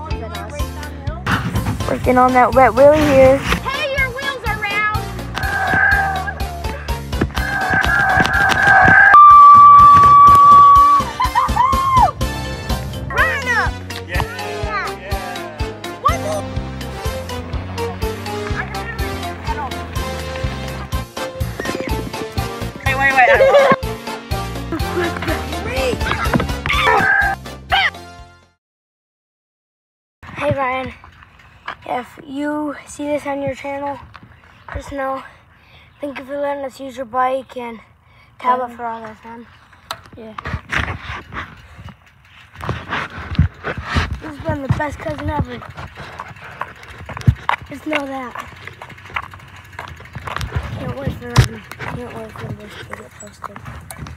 Working on that wet wheelie here. Hey, your wheels are round. Run up. Yeah. What? Hey Ryan, if you see this on your channel, just know, thank you for letting us use your bike and tablet for all this, man. Yeah. This has been the best cousin ever. Just know that. Can't wait for them. Can't wait for this to get posted.